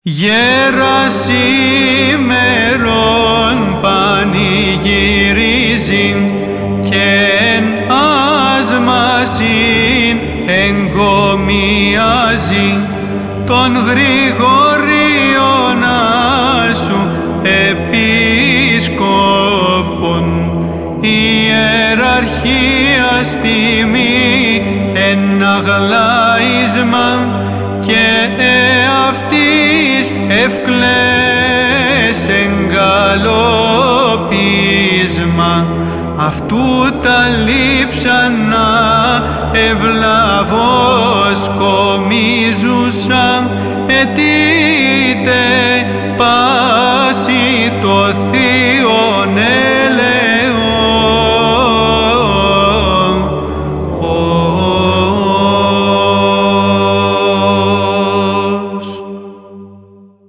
Γερασίμερον πανηγυρίζειν και εν άσμασιν εγκομιάζει τον Γρηγορίον Άσου επίσκοπον ιεραρχίας τιμή εν αγλάισμα και εαυτής ευκλές εγκαλοπίσμα αυτού τα λείψανα ευλαβώς κομίζουσα ετείτε πάση το θείον